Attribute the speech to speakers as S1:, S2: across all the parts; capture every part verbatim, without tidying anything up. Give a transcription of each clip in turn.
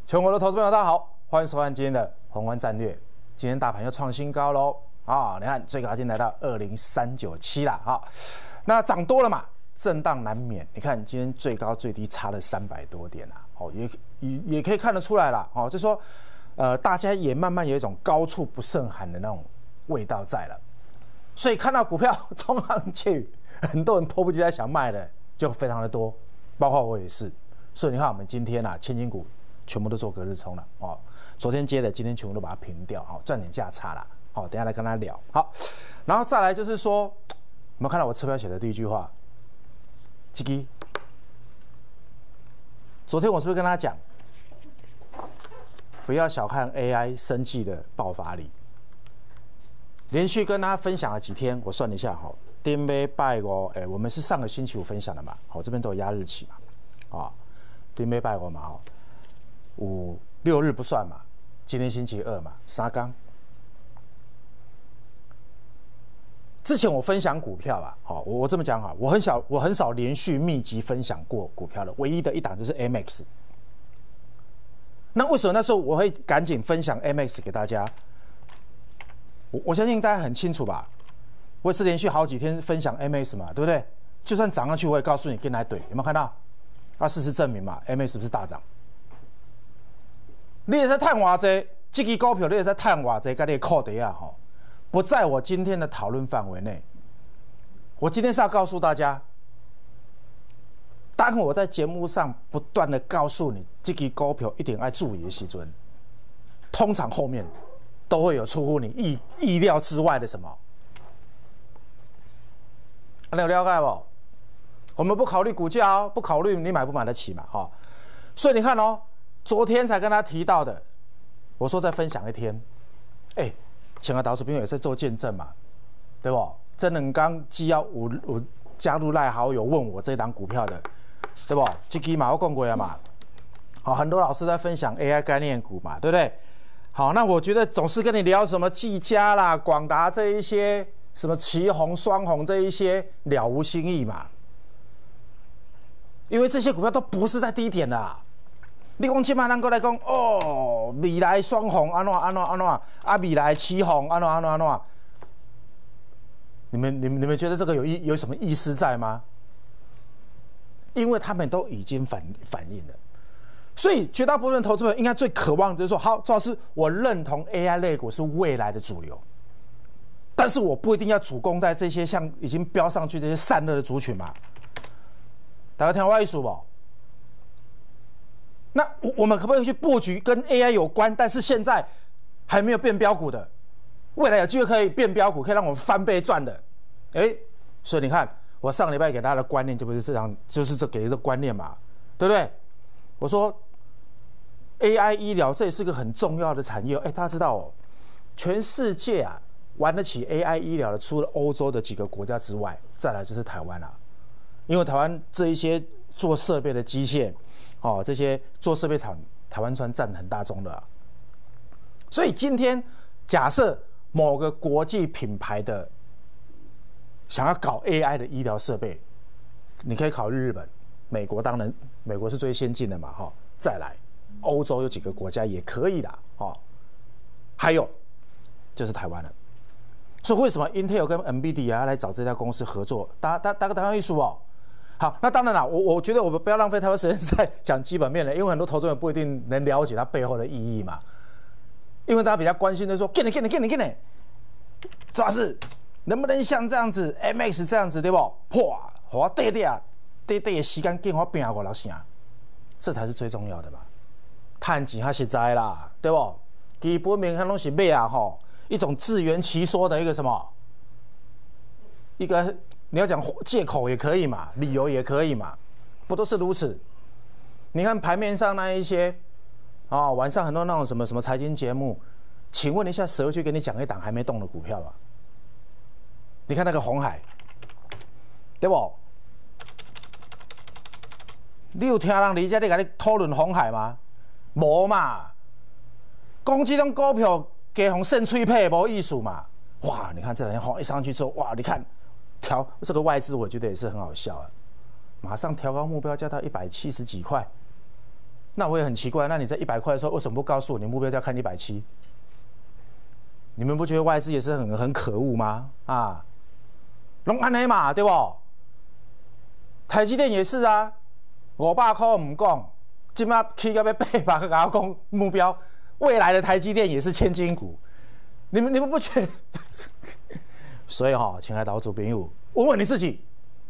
S1: 全国的投资朋友，大家好，欢迎收看今天的宏观战略。今天大盘又创新高喽啊！你看最高已经来到二零三九七了啊，那涨多了嘛，震荡难免。你看今天最高最低差了三百多点啊，哦，也也也可以看得出来了哦，就说呃，大家也慢慢有一种高处不胜寒的那种味道在了。所以看到股票冲上去，很多人迫不及待想卖的就非常的多，包括我也是。所以你看我们今天啊，千金股全部都做隔日冲了哦，昨天接的，今天全部都把它平掉，好赚点价差啦。好，等一下来跟他聊。好，然后再来就是说，有没有看到我车票写的第一句话？基基，昨天我是不是跟他讲，不要小看 A I 生技的爆发力？连续跟大家分享了几天，我算一下哈，丁杯拜五，哎，我们是上个星期五分享的嘛，好，这边都有压日期嘛，啊，丁杯拜五嘛，哈。五六日不算嘛，今天星期二嘛，三天。之前我分享股票啊，好，我我这么讲哈，我很少我很少连续密集分享过股票的，唯一的一档就是 M X。那为什么那时候我会赶紧分享 M X 给大家？我我相信大家很清楚吧？我也是连续好几天分享 M X 嘛，对不对？就算涨上去，我也告诉你跟来对，有没有看到？啊，事实证明嘛 ，M X 是不是大涨？你也在探偌济，这支股票你也在探偌济，跟你的扣底啊吼，不在我今天的讨论范围内。我今天是要告诉大家，当我在节目上不断的告诉你，这支股票一定要注意的时阵，通常后面都会有出乎你意意料之外的什么。你有了解不？我们不考虑股价哦，不考虑你买不买得起嘛，哈。所以你看哦。昨天才跟他提到的，我说再分享一天，哎、欸，请个投资朋友也是做见证嘛，对不？真能刚只要有有加入赖好友问我这档股票的，对不？这支嘛我讲过了嘛，好，很多老师在分享 A I 概念股嘛，对不对？好，那我觉得总是跟你聊什么技嘉啦、广达这一些，什么旗宏、双宏这一些了无新意嘛，因为这些股票都不是在低点的、啊。你讲即摆咱过来讲哦，未来双红安怎安怎安怎啊，未来旗红安怎安怎安怎？你们你们你们觉得这个有意有什么意思在吗？因为他们都已经反反映了，所以绝大部分投资者应该最渴望就是说，好，赵老师，我认同 A I 类股是未来的主流，但是我不一定要主攻在这些像已经飙上去这些散热的族群嘛。大家听我意思不？那我们可不可以去布局跟 A I 有关，但是现在还没有变标股的，未来有机会可以变标股，可以让我们翻倍赚的，哎，所以你看，我上个礼拜给大家的观念就不是这样，就是这给的观念嘛，对不对？我说 A I 医疗这也是个很重要的产业，哎，大家知道哦，全世界啊玩得起 A I 医疗的，除了欧洲的几个国家之外，再来就是台湾啊，因为台湾这一些做设备的机械。哦，这些做设备厂，台湾算占很大宗的、啊，所以今天假设某个国际品牌的想要搞 A I 的医疗设备，你可以考虑日本、美国，当然美国是最先进的嘛，哈、哦，再来欧洲有几个国家也可以啦，哦，还有就是台湾了。所以为什么 Intel 跟 NVIDIA 来找这家公司合作？大家大大个台湾艺术哦。好，那当然啦，我我觉得我们不要浪费太多时间在讲基本面了，因为很多投资人不一定能了解它背后的意义嘛。因为大家比较关心的说，给你给你给你给你，主要是能不能像这样子 M X 这样子，对不？哇，我对对啊，对对的时间给我变过来啥，这才是最重要的嘛。赚钱还实在啦，对不？基本面它拢是买啊吼，一种自圆其说的一个什么，一个。你要讲借口也可以嘛，理由也可以嘛，不都是如此？你看盘面上那一些，啊、哦，晚上很多那种什么什么财经节目，请问一下，谁会去跟你讲一档还没动的股票啊？你看那个鸿海，对不？你有听人理解你跟你讨论鸿海吗？无嘛，讲这种股票加红剩脆配无意思嘛。哇，你看这两天红一上去之后，哇，你看。调这个外资，我觉得也是很好笑啊，马上调高目标价到一百七十几块， 那我也很奇怪，那你在一百块的时候为什么不告诉我你目标价看一百七？你们不觉得外资也是很很可恶吗？啊，拢安尼嘛，对不？台积电也是啊，五百块唔讲，今麦起到要八百，跟我讲目标，未来的台积电也是千金股，你们你们不觉得？所以哈、哦，亲爱的投资朋友，问问你自己。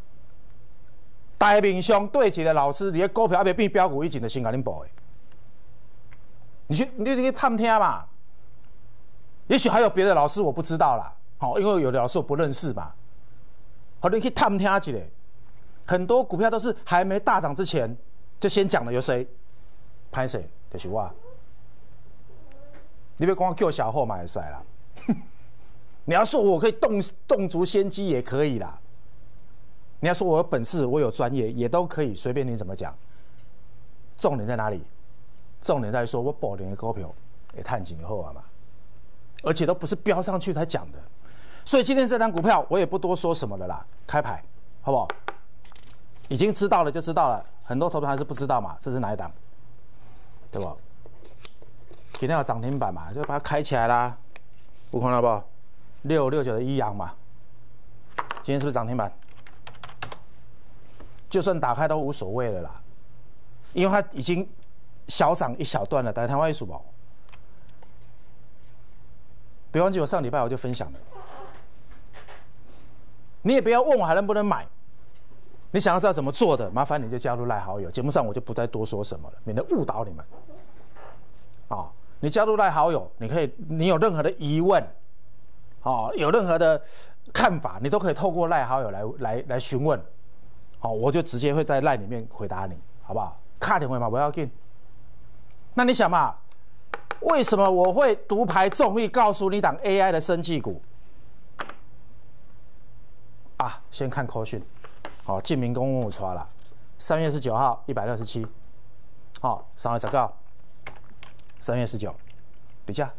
S1: 台面上对一个老师，你的股票还没变标股，以前就先甲恁报的。你去，你你去探听嘛。也许还有别的老师，我不知道啦。好，因为有的老师我不认识嘛。好，你去探听一下。很多股票都是还没大涨之前就先讲了，有谁？拍谁？就是我。你别光叫小后买赛啦。你要说我可以动动足先机也可以啦。你要说我有本事，我有专业，也都可以，随便你怎么讲。重点在哪里？重点在于说我保年的股票也探紧后啊嘛，而且都不是飙上去才讲的。所以今天这张股票我也不多说什么了啦，开牌好不好？已经知道了就知道了，很多投资还是不知道嘛，这是哪一档？对不？今天有涨停板嘛，就把它开起来啦。有看到不？六六九的一阳嘛，今天是不是涨停板？就算打开都无所谓了啦，因为它已经小涨一小段了。大家台湾一数宝，别忘记我上礼拜我就分享了，你也不要问我还能不能买，你想要知道怎么做的，麻烦你就加入赖好友。节目上我就不再多说什么了，免得误导你们。啊，你加入赖好友，你可以，你有任何的疑问，啊，有任何的看法，你都可以透过赖好友来来来询问。好，我就直接会在 LINE 里面回答你，好不好？卡点回嘛，不要紧。那你想嘛，为什么我会独排众议告诉你档 A I 的生技股？啊，先看扣讯，好，晋明公务出来了，三月十九号一百六十七，好，三月十九，三月十九，底下，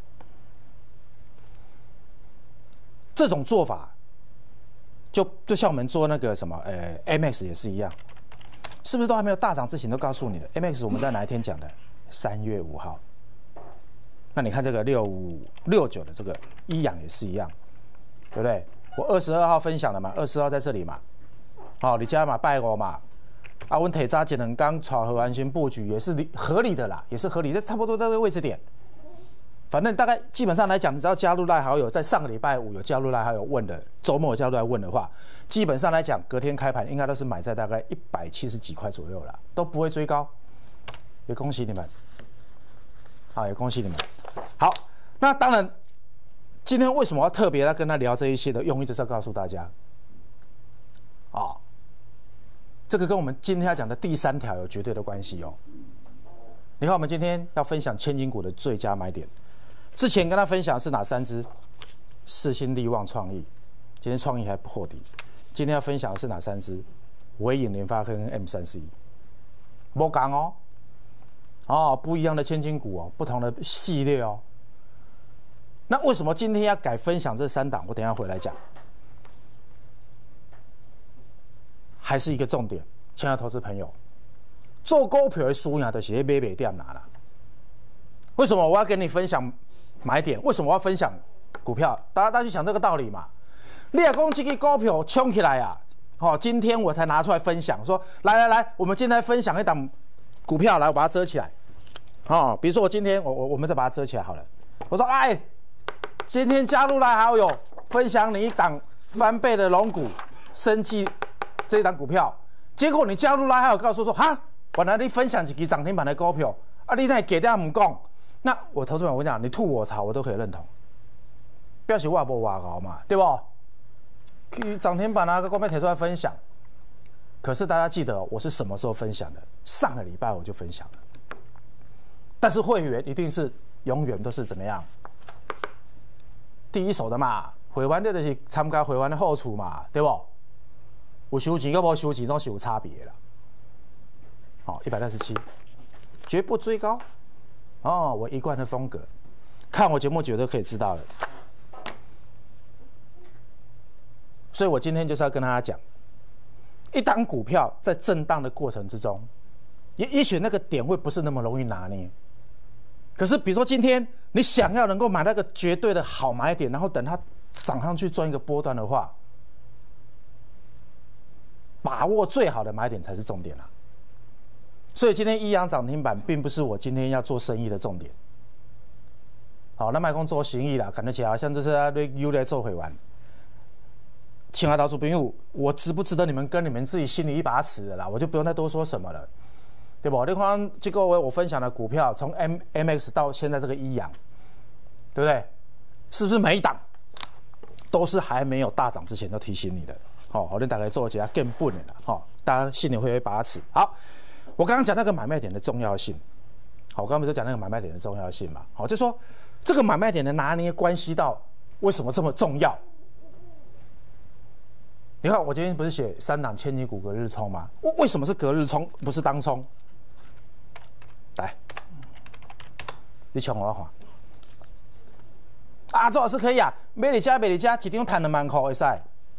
S1: 这种做法。就就像我们做那个什么，呃 ，M X 也是一样，是不是都还没有大涨之前都告诉你的 ？M X 我们在哪一天讲的？三月五号。那你看这个六五六九的这个一阳也是一样，对不对？我二十二号分享了嘛，二十号在这里嘛，好、哦，你加码拜我嘛，啊，我铁渣节能刚炒和完全布局也是合理的啦，也是合理的，差不多在这个位置点。反正大概基本上来讲，你只要加入赖好友，在上个礼拜五有加入赖好友问的，周末有加入来问的话，基本上来讲，隔天开盘应该都是买在大概一百七十几块左右啦，都不会追高。也恭喜你们，好，也恭喜你们。好，那当然，今天为什么要特别来跟他聊这一些的用意，就是要告诉大家，啊、哦，这个跟我们今天要讲的第三条有绝对的关系哦。你看，我们今天要分享千金股的最佳买点。之前跟他分享的是哪三只？世新、力旺、创意。今天创意还破底。今天要分享的是哪三只？微影、联发科跟 M 三十一。不讲哦，哦，不一样的千金股哦，不同的系列哦。那为什么今天要改分享这三档？我等一下回来讲。还是一个重点，亲爱的投资朋友，做股票的输赢就是买卖点拿啦。为什么我要跟你分享买点？为什么我要分享股票？大家大家去想这个道理嘛。你若讲这个股票冲起来啊，好、哦，今天我才拿出来分享，说来来来，我们今天分享一档股票，来我把它遮起来。哦，比如说我今天我我我们再把它遮起来好了。我说哎，今天加入来好友分享你一档翻倍的龙股生技这一档股票，结果你加入来好友告诉我说哈，本来你分享一支涨停板的股票，啊，你那给掉唔讲。那我投资人，我跟你讲，你吐我槽，我都可以认同。表示我也无话搞嘛，对不？去涨停板啊，个股票提出来分享。可是大家记得，我是什么时候分享的？上个礼拜我就分享了。但是会员一定是永远都是怎么样？第一手的嘛，会员的就是参加会员的好处嘛，对不？有收钱跟无收钱都是有差别的。好，一百六十七，绝不追高。哦，我一贯的风格，看我节目绝对可以知道了。所以我今天就是要跟大家讲，一档股票在震荡的过程之中， 也也许那个点位不是那么容易拿捏。可是比如说今天你想要能够买那个绝对的好买点，然后等它涨上去赚一个波段的话，把握最好的买点才是重点啊。所以今天一阳涨停板并不是我今天要做生意的重点。好，那卖空做生意啦，看得起来好像就是在又来做回完。亲爱的投资朋友，我值不值得你们跟你们自己心里一把尺的啦，我就不用再多说什么了，对不？你看这个我分享的股票，从 M M X 到现在这个一阳，对不对？是不是每一档都是还没有大涨之前都提醒你的？好、哦，我大概做一下更笨的啦，好、哦，大家心里会有一把尺。好，我刚刚讲那个买卖点的重要性，好，我刚刚不是讲那个买卖点的重要性嘛？好，就说这个买卖点的拿捏关系到为什么这么重要？你看，我今天不是写三档千金股隔日冲吗？为什么是隔日冲，不是当冲？来，你抢我看。啊，周老师可以啊，买你家买你家，一张赚两万块会使。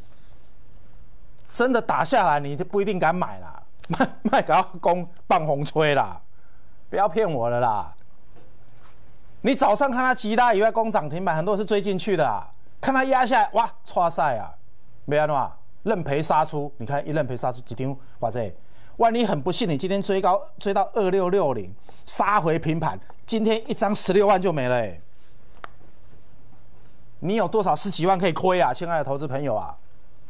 S1: 真的打下来，你就不一定敢买啦。卖卖给我讲放风吹啦，不要骗我了啦。你早上看它急拉以外攻涨停板，很多人是追进去的啊。看它压下来，哇，挫赛啊，没安怎。认赔杀出，你看一认赔杀出几张，哇塞！万一很不幸，你今天追高追到二六六零，杀回平盘，今天一张十六万就没了哎、欸！你有多少十几万可以亏啊，亲爱的投资朋友啊？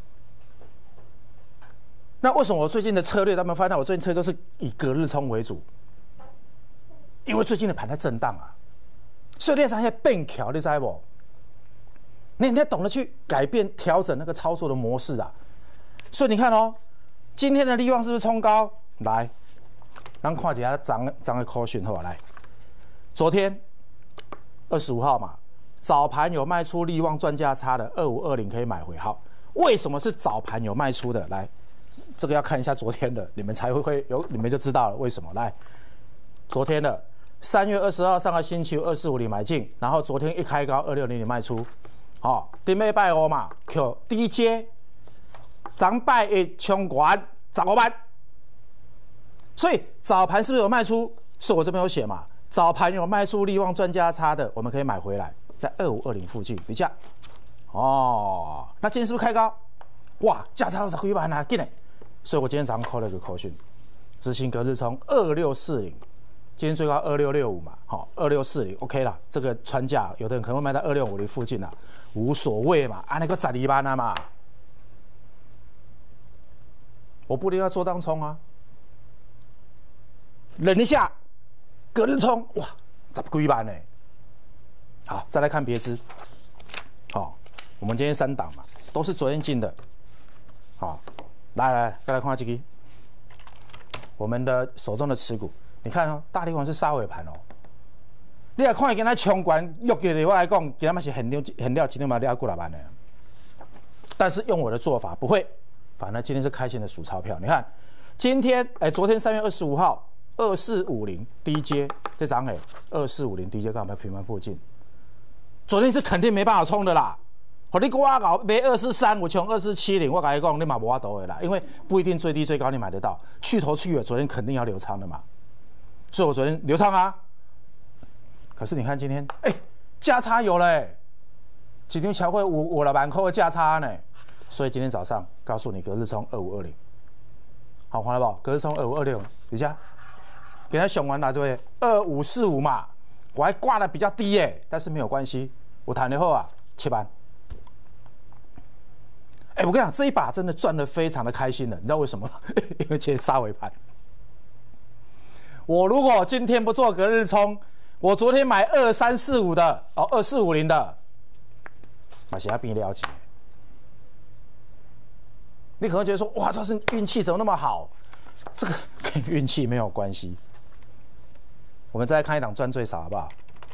S1: 那为什么我最近的策略，他们发现我最近策略都是以隔日冲为主？因为最近的盘在震荡啊，所以你才会变巧，你知不？你应该懂得去改变、调整那个操作的模式啊！所以你看哦，今天的力旺是不是冲高？来，咱看一下涨涨的口讯好来，昨天二十五号嘛，早盘有卖出力旺赚价差的二五二零可以买回。好，为什么是早盘有卖出的？来，这个要看一下昨天的，你们才会会有，你们就知道了为什么。来，昨天的三月二十号上个星期二四五零买进，然后昨天一开高二六零零卖出。好、哦，顶礼拜五嘛，叫低阶，昨拜一冲关十五万，所以早盘是不是有卖出？是我这边有写嘛，早盘有卖出力旺赚价差的，我们可以买回来，在二五二零附近，比价。哦，那今天是不是开高？哇，价差有十几万啊，进来！所以我今天早上 call 了一个口讯，执行隔日冲二六四零。今天最高二六六五嘛，好，二六四零 OK 啦。这个穿价，有的人可能会卖到二六五零附近啦，无所谓嘛，啊那个十二万啊嘛，我不一定要做当冲啊，忍一下，隔日冲，哇，十几万呢。好，再来看别支，好，我们今天三档嘛，都是昨天进的，好，来来再来看这个，我们的手中的持股。你看哦，大力王是杀尾盘哦。你来看，跟他冲关约起来，我来讲，给他们是很料很料，今天嘛料过来万的。但是用我的做法不会，反正今天是开心的数钞票。你看，今天哎、欸，昨天三月二十五号二四五零低阶这张哎，二四五零低阶刚好在平盘附近。昨天是肯定没办法冲的啦。和你我搞买二四三，我冲二四七零，我跟你讲，你嘛无法度的啦，因为不一定最低最高你买得到，去头去尾，昨天肯定要留仓的嘛。所以我昨天流畅啊，可是你看今天，哎、欸，价差有了、欸，几天才会五五了万块的价差呢，所以今天早上告诉你隔日冲二五二零，好看了不？隔日冲二五二六，底下给他选完了，对不对？二五四五嘛，我还挂的比较低耶、欸，但是没有关系，我谈了后啊，七班。哎、欸，我跟你讲，这一把真的赚得非常的开心的，你知道为什么？因为今天杀尾盘。我如果今天不做隔日冲，我昨天买二三四五的哦，二四五零的，马上要变了解。你可能觉得说，哇，这是运气怎么那么好？这个跟运气没有关系。我们再来看一档赚最少好不好？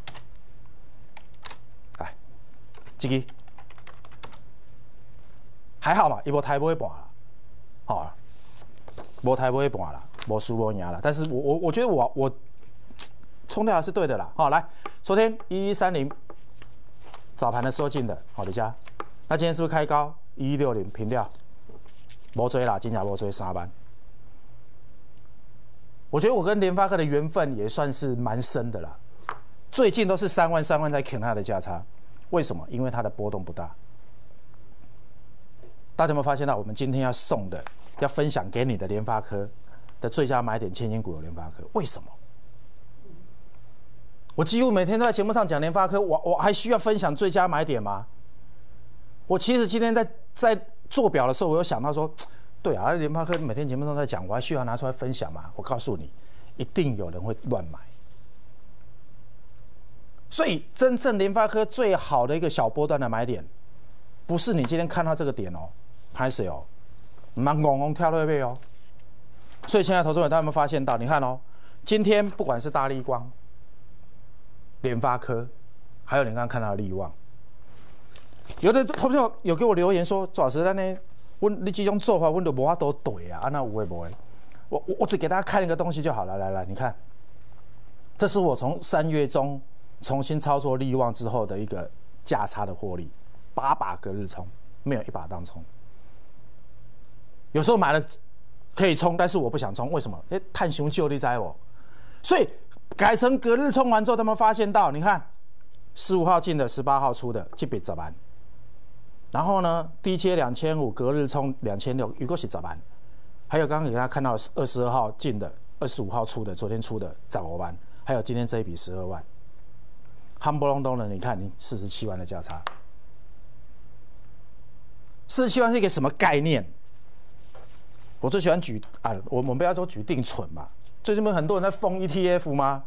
S1: 来，这个还好嘛，一波台不会半啦，好、哦，无台不会半啦。没输没赢了，但是我我我觉得我我冲掉是对的啦。好，来，昨天一一三零早盘的时候进的，好，底下，那今天是不是开高一一六零平掉？没追啦，今天没追三班。 我觉得我跟联发科的缘分也算是蛮深的啦。最近都是三万三万在啃它的价差，为什么？因为它的波动不大。大家有没有发现到，我们今天要送的、要分享给你的联发科的最佳买点千金股有联发科？为什么？我几乎每天都在节目上讲联发科，我我还需要分享最佳买点吗？我其实今天在在做表的时候，我有想到说，对啊，联发科每天节目上在讲，我还需要拿出来分享吗？我告诉你，一定有人会乱买。所以，真正联发科最好的一个小波段的买点，不是你今天看到这个点哦，拍谁哦，唔茫戆戆跳落去哦。所以，现在投资者大家有没有发现到？你看哦，今天不管是大立光、联发科，还有你刚刚看到的力旺，有的投资者有给我留言说，周老师，咱呢，我你这种做法，我都无法都对啊，啊那有会不会？我我我只给大家看一个东西就好了，来来，你看，这是我从三月中重新操作力旺之后的一个价差的获利，八把隔日冲，没有一把当冲。有时候买了可以冲，但是我不想冲，为什么？哎，探熊就你知我，所以改成隔日冲完之后，他们发现到，你看，十五号进的，十八号出的，这笔十万。然后呢，低切两千五，隔日冲两千六，一个是十万。还有刚刚给大家看到二十二号进的，二十五号出的，昨天出的十五万，还有今天这一笔十二万。夯不隆咚的，你看你四十七万的价差，四十七万是一个什么概念？我最喜欢举啊，我们不要说举定存嘛。最近不是很多人在疯 E T F 吗？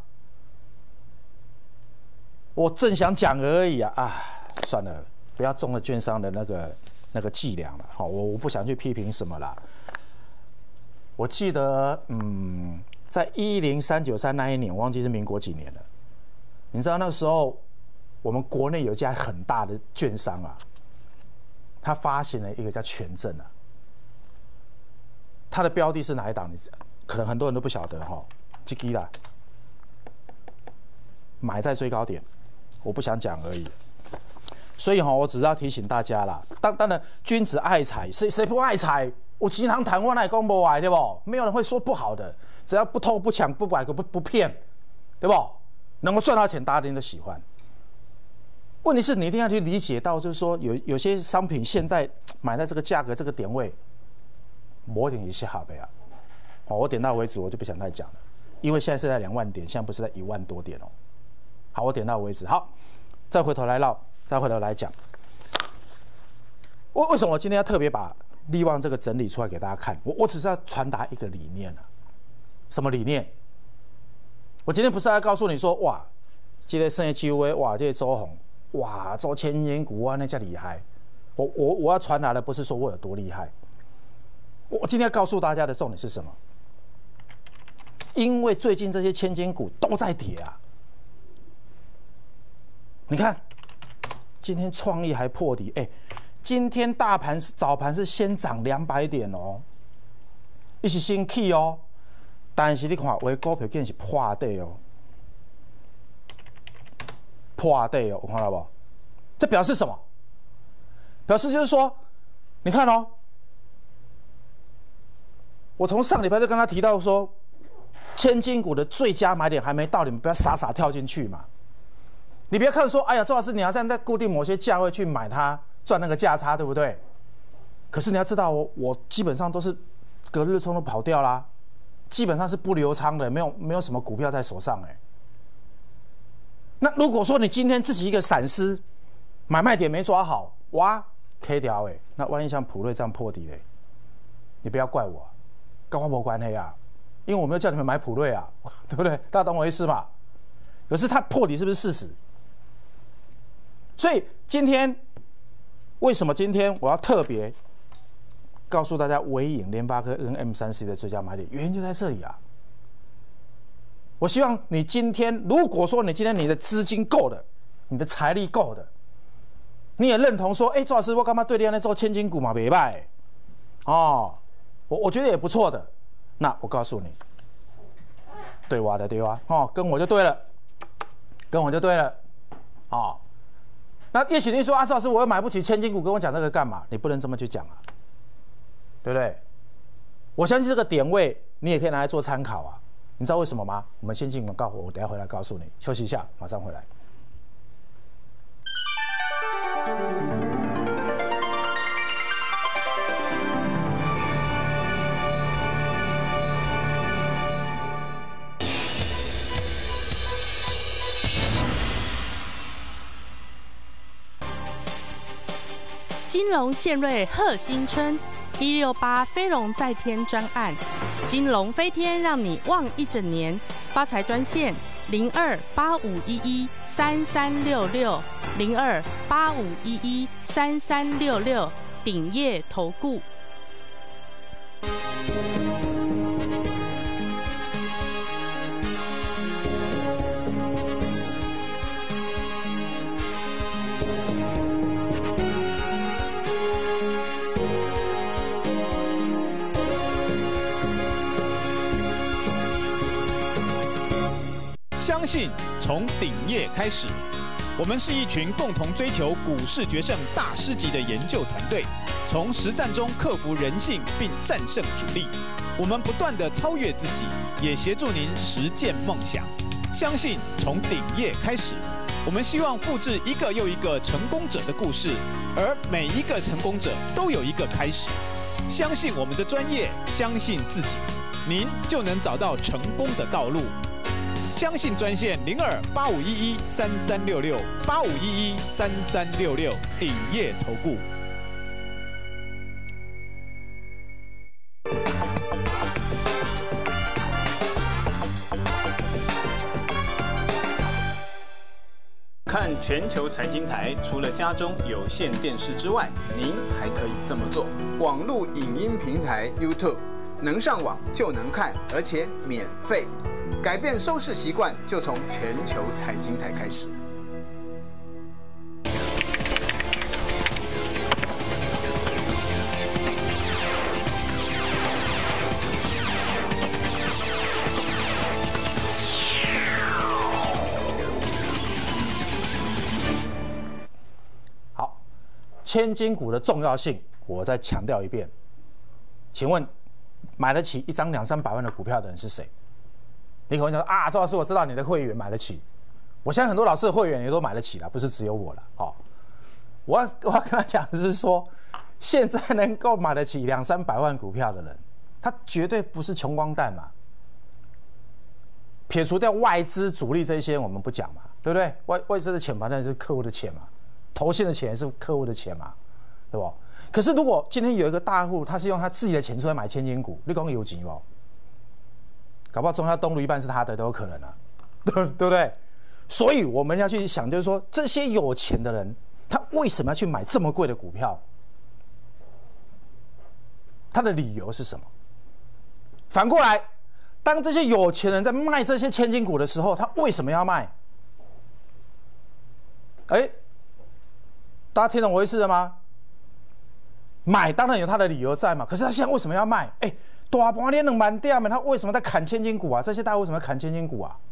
S1: 我正想讲而已啊，啊，算了，不要中了券商的那个那个伎俩了。好，我我不想去批评什么啦。我记得，嗯，在一零三九三那一年，我忘记是民国几年了。你知道那时候，我们国内有一家很大的券商啊，他发行了一个叫权证啊。它的标的是哪一档？你可能很多人都不晓得哈，这支啦，买在最高点，我不想讲而已。所以哈，我只是要提醒大家啦。当当然，君子爱财，谁谁不爱财？我经常谈我那讲不爱，对不？没有人会说不好的，只要不偷不抢不拐不不骗，对不？能够赚到钱，大家一定都喜欢。问题是你一定要去理解到，就是说有有些商品现在买在这个价格这个点位。我点一下好呗啊，好，我点到为止，我就不想再讲了，因为现在是在两万点，现在不是在一万多点哦。好，我点到为止。好，再回头来唠，再回头来讲，为为什么我今天要特别把力旺这个整理出来给大家看？我我只是要传达一个理念啊，什么理念？我今天不是要告诉你说，哇，这个生意机会，哇，这个周鸿，哇，做千年股啊，那叫厉害。我我我要传达的不是说我有多厉害。我今天要告诉大家的重点是什么？因为最近这些千金股都在跌啊！你看，今天创意还破底，哎，今天大盘早盘是先涨两百点哦，一是先起哦，但是你看，为股票竟然是破底哦，破底哦，有看到不？这表示什么？表示就是说，你看哦。我从上礼拜就跟他提到说，千金股的最佳买点还没到，你们不要傻傻跳进去嘛。你别看说，哎呀，周老师，你要站在固定某些价位去买它，赚那个价差，对不对？可是你要知道，我我基本上都是隔日冲都跑掉啦，基本上是不留仓的，没有没有什么股票在手上哎。那如果说你今天自己一个闪失，买卖点没抓好，哇 ，K 掉哎，那万一像普瑞这样破底嘞，你不要怪我。跟我没关系啊，因为我没有叫你们买普瑞啊，对不对？大家懂我意思嘛？可是它破底是不是事实？所以今天为什么今天我要特别告诉大家微影、联发科跟 M 三 C 的最佳买点？原因就在这里啊！我希望你今天，如果说你今天你的资金够的，你的财力够的，你也认同说，哎、欸，周老师，我干嘛对你那做千金股嘛，没败哦。我我觉得也不错的，那我告诉你，对我的对吧？哦，跟我就对了，跟我就对了，哦。那也许你说啊，周老师，我又买不起千金股，跟我讲这个干嘛？你不能这么去讲啊，对不对？我相信这个点位你也可以拿来做参考啊。 你知道为什么吗？我们先进广告，我等一下回来告诉你。休息一下，马上回来。
S2: 金龙献瑞贺新春，一六八飞龙在天专案，金龙飞天让你旺一整年。发财专线零二八五一一三三六六零二八五一一三三六六，鼎业投顾。
S3: 相信从顶业开始，我们是一群共同追求股市决胜大师级的研究团队，从实战中克服人性并战胜主力。我们不断地超越自己，也协助您实践梦想。相信从顶业开始，我们希望复制一个又一个成功者的故事，而每一个成功者都有一个开始。相信我们的专业，相信自己，您就能找到成功的道路。相信专线零二八五一一三三六六八五一一三三六六，鼎业投顾。
S4: 看全球财经台，除了家中有线电视之外，您还可以这么做：网络影音平台 YouTube， 能上网就能看，而且免费。改变收视习惯，就从全球财经台开始。
S1: 好，千金股的重要性，我再强调一遍。请问，买得起一张两三百万的股票的人是谁？你可能讲啊，周老师，我知道你的会员买得起，我相信很多老师的会员也都买得起了，不是只有我了。哦，我要我要跟他讲的是说，现在能够买得起两三百万股票的人，他绝对不是穷光蛋嘛。撇除掉外资主力这一些，我们不讲嘛，对不对？外外资的钱反正是客户的钱嘛，投信的钱是客户的钱嘛，对不？可是如果今天有一个大户，他是用他自己的钱出来买千金股，你讲有钱不？搞不好中孝东路一半是他的都有可能啊，对对不对？所以我们要去想，就是说这些有钱的人，他为什么要去买这么贵的股票？他的理由是什么？反过来，当这些有钱人在卖这些千金股的时候，他为什么要卖？哎，大家听懂我意思了吗？买当然有他的理由在嘛，可是他现在为什么要卖？哎。大盘连两万点，他为什么在砍千金股啊？这些大户为什么要砍千金股啊？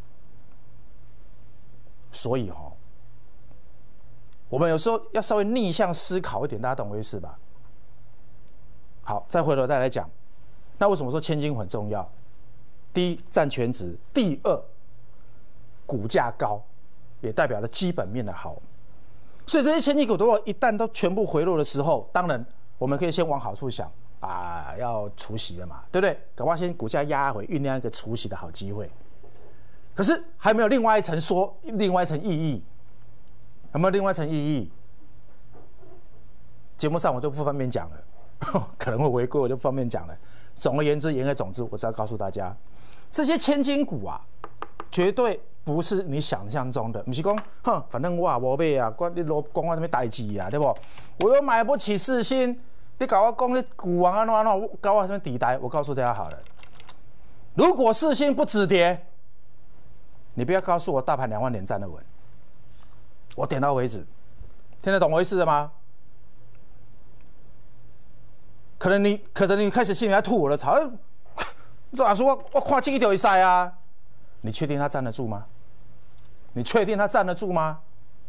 S1: 所以哈、哦，我们有时候要稍微逆向思考一点，大家懂我意思吧？好，再回头再来讲，那为什么说千金股很重要？第一，占全值；第二，股价高，也代表了基本面的好。所以这些千金股如果一旦都全部回落的时候，当然我们可以先往好处想。啊，要除息了嘛，对不对？搞不好先股价压回，酝酿一个除息的好机会。可是还没有另外一层说，另外一层意义，有没有另外一层意义？节目上我就不方便讲了，可能会违规，我就不方便讲了。总而言之，言而总之，我是要告诉大家，这些千金股啊，绝对不是你想象中的。不是说，哼，反正我也没买啊，关你罗关我什么代志啊，对不？我又买不起世新。你搞我讲，股王安怎安怎，搞我什么底台？我告诉大家好了，如果世新不止跌，你不要告诉我大盘两万点站得稳，我点到为止。听得懂我意思了吗？可能你，可能你开始心里在吐我的槽，周老师，我我看这个就会塞啊，你确定他站得住吗？你确定他站得住吗？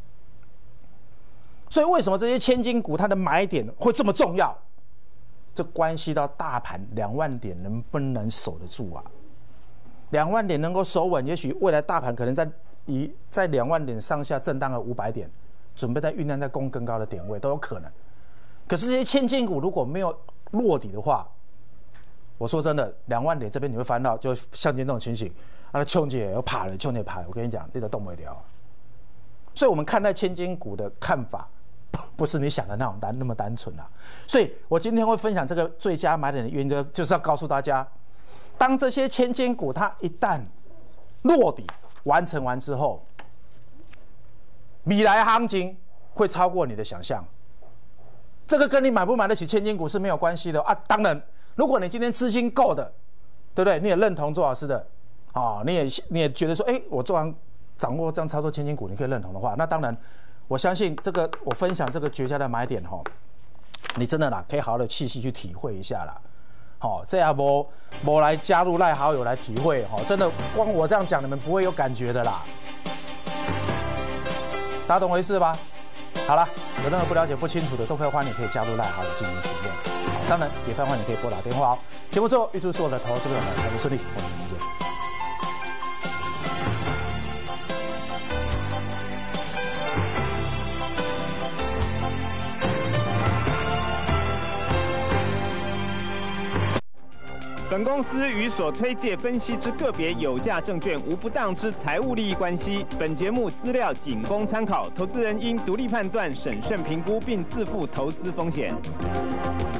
S1: 所以为什么这些千金股它的买点会这么重要？这关系到大盘两万点能不能守得住啊？ 两万点能够守稳，也许未来大盘可能在以在两万点上下震荡了五百点，准备在酝酿在攻更高的点位都有可能。可是这些千金股如果没有落底的话，我说真的，两万点这边你会翻到，就像今天这种情形，啊，冲姐又爬了，冲姐爬了，我跟你讲，你都动不了。所以我们看待千金股的看法，不是你想的那种单那么单纯啊。所以我今天会分享这个最佳买点的原则，就是要告诉大家，当这些千金股它一旦落底完成完之后，未来行情会超过你的想象。这个跟你买不买得起千金股是没有关系的啊。当然，如果你今天资金够的，对不对？你也认同周老师的，啊、哦，你也你也觉得说，哎，我做完掌握这样操作千金股，你可以认同的话，那当然，我相信这个我分享这个绝佳的买点哈、哦，你真的啦，可以好好的细细去体会一下啦。好、哦，这样不不来加入赖好友来体会哈、哦，真的光我这样讲，你们不会有感觉的啦。大家懂我意思吧？好了，有任何不了解、不清楚的，都非常欢迎你可以加入赖好友进行询问。好，当然也非常欢迎你可以拨打电话哦。节目最后，预祝所有的投资朋友们投资顺利，我们明天见。
S3: 本公司与所推介分析之个别有价证券无不当之财务利益关系。本节目资料仅供参考，投资人应独立判断、审慎评估，并自负投资风险。